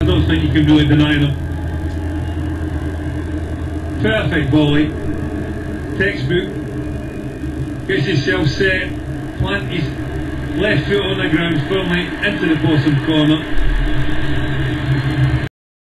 don't think you can really deny them. Perfect volley. Textbook. Gets himself set. Plant his left foot on the ground firmly into the bottom corner.